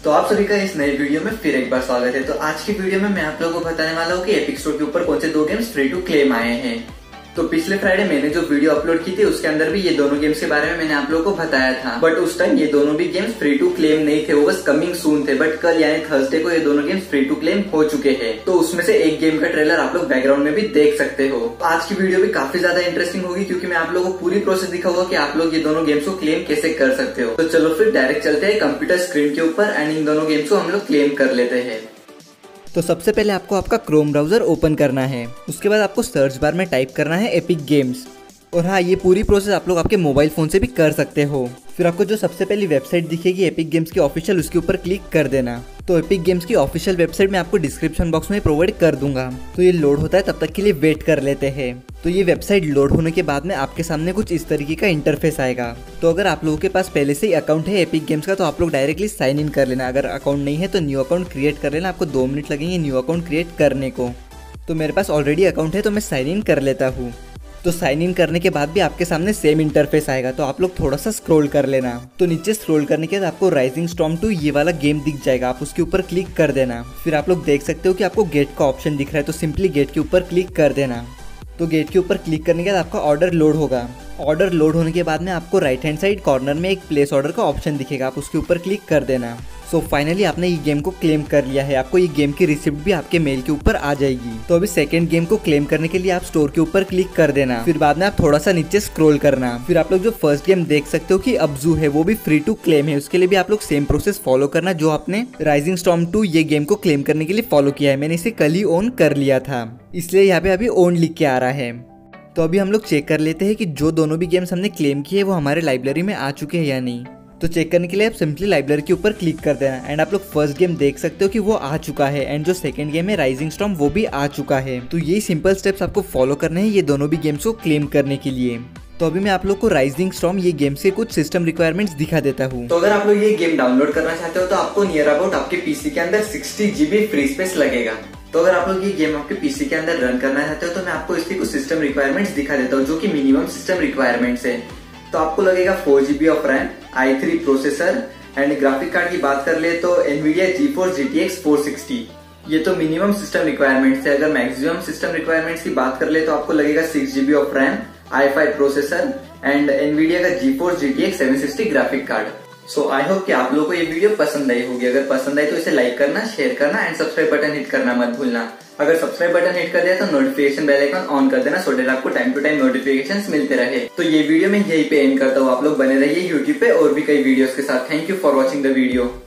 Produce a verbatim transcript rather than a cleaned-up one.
तो आप सभी का इस नए वीडियो में फिर एक बार स्वागत है। तो आज की वीडियो में मैं आप लोगों को बताने वाला हूँ कि एपिक स्टोर के ऊपर कौन से दो गेम्स फ्री टू क्लेम आए हैं। तो पिछले फ्राइडे मैंने जो वीडियो अपलोड की थी उसके अंदर भी ये दोनों गेम्स के बारे में मैंने आप लोगों को बताया था, बट उस टाइम ये दोनों भी गेम्स फ्री टू क्लेम नहीं थे, वो बस कमिंग सून थे। बट कल यानी थर्सडे को ये दोनों गेम्स फ्री टू क्लेम हो चुके हैं। तो उसमें से एक गेम का ट्रेलर आप लोग बैकग्राउंड में भी देख सकते हो। आज की वीडियो भी काफी ज्यादा इंटरेस्टिंग होगी क्योंकि मैं आप लोगों को पूरी प्रोसेस दिखाऊंगा कि आप लोग ये दोनों गेम्स को क्लेम कैसे कर सकते हो। तो चलो फिर डायरेक्ट चलते हैं कंप्यूटर स्क्रीन के ऊपर एंड इन दोनों गेम्स को हम लोग क्लेम कर लेते हैं। तो सबसे पहले आपको आपका क्रोम ब्राउज़र ओपन करना है। उसके बाद आपको सर्च बार में टाइप करना है एपिक गेम्स। और हाँ, ये पूरी प्रोसेस आप लोग आपके मोबाइल फ़ोन से भी कर सकते हो। फिर आपको जो सबसे पहली वेबसाइट दिखेगी एपिक गेम्स की ऑफिशियल, उसके ऊपर क्लिक कर देना। तो एपिक गेम्स की ऑफिशियल वेबसाइट मैं आपको डिस्क्रिप्शन बॉक्स में प्रोवाइड कर दूंगा। तो ये लोड होता है, तब तक के लिए वेट कर लेते हैं। तो ये वेबसाइट लोड होने के बाद में आपके सामने कुछ इस तरीके का इंटरफेस आएगा। तो अगर आप लोगों के पास पहले से ही अकाउंट है एपिक गेम्स का तो आप लोग डायरेक्टली साइन इन कर लेना। अगर अकाउंट नहीं है तो न्यू अकाउंट क्रिएट कर लेना। आपको दो मिनट लगेंगे न्यू अकाउंट क्रिएट करने को। तो मेरे पास ऑलरेडी अकाउंट है तो मैं साइन इन कर लेता हूँ। तो साइन इन करने के बाद भी आपके सामने सेम इंटरफेस आएगा। तो आप लोग थोड़ा सा स्क्रॉल कर लेना। तो नीचे स्क्रॉल करने के बाद आपको राइजिंग स्टॉर्म टू ये वाला गेम दिख जाएगा, आप उसके ऊपर क्लिक कर देना। फिर आप लोग देख सकते हो कि आपको गेट का ऑप्शन दिख रहा है, तो सिंपली गेट के ऊपर क्लिक कर देना। तो गेट के ऊपर क्लिक करने के बाद आपका ऑर्डर लोड होगा। ऑर्डर लोड होने के बाद में आपको राइट हैंड साइड कॉर्नर में एक प्लेस ऑर्डर का ऑप्शन दिखेगा, आप उसके ऊपर क्लिक कर देना। सो so, फाइनली आपने ये गेम को क्लेम कर लिया है। आपको ये गेम की रिसिप्ट भी आपके मेल के ऊपर आ जाएगी। तो अभी सेकंड गेम को क्लेम करने के लिए आप स्टोर के ऊपर क्लिक कर देना। फिर बाद में आप थोड़ा सा नीचे स्क्रॉल करना। फिर आप लोग जो फर्स्ट गेम देख सकते हो कि अब्जू है, वो भी फ्री टू क्लेम है। उसके लिए भी आप लोग सेम प्रोसेस फॉलो करना जो आपने राइजिंग स्टॉर्म टू ये गेम को क्लेम करने के लिए फॉलो किया है। मैंने इसे कल ही ऑन कर लिया था, इसलिए यहाँ पे अभी ऑन लिख के आ रहा है। तो अभी हम लोग चेक कर लेते हैं कि जो दोनों भी गेम्स हमने क्लेम किए वो हमारे लाइब्रेरी में आ चुके हैं या नहीं। तो चेक करने के लिए आप सिंपली लाइब्रेरी के ऊपर क्लिक कर देना एंड आप लोग फर्स्ट गेम देख सकते हो कि वो आ चुका है एंड जो सेकंड गेम है राइजिंग स्टॉर्म वो भी आ चुका है। तो यही सिंपल स्टेप्स आपको फॉलो करने हैं ये दोनों भी गेम्स को क्लेम करने के लिए। तो अभी मैं आप लोग को राइजिंग स्टॉर्म ये गेम्स के कुछ सिस्टम रिक्वायरमेंट्स दिखा देता हूँ। तो अगर आप लोग ये गेम डाउनलोड करना चाहते हो तो आपको नियर अबाउट आपके पीसी के अंदर सिक्सटी जीबी फ्री स्पेस लगेगा। तो अगर आप लोग ये गेम आपके पीसी के अंदर रन करना चाहते हो तो मैं आपको इसकी कुछ सिस्टम रिक्वायरमेंट्स दिखा देता हूँ जो कि मिनिमम सिस्टम रिक्वायरमेंट्स है। तो आपको लगेगा four GB of RAM, i three processor and graphic card की बात कर ले तो Nvidia GeForce GTX four sixty. ये तो मिनिमम सिस्टम रिक्वायरमेंट्स है। अगर मैक्सिमम सिस्टम रिक्वायरमेंट्स की बात कर ले तो आपको लगेगा six GB of RAM, i five processor and Nvidia का GeForce GTX seven sixty graphic card. So I hope कि आप लोगों को ये वीडियो पसंद आई होगी। अगर पसंद आई तो इसे लाइक करना, शेयर करना एंड सब्सक्राइब बटन हिट करना मत भूलना। अगर सब्सक्राइब बटन हिट कर दिया तो नोटिफिकेशन बेल आइकन ऑन कर देना सो दैट आपको टाइम टू टाइम नोटिफिकेशंस मिलते रहे। तो ये वीडियो मैं यहीं पे एंड करता हूँ। आप लोग बने रहिए यूट्यूब पे और भी कई वीडियोस के साथ। Thank you for watching the video.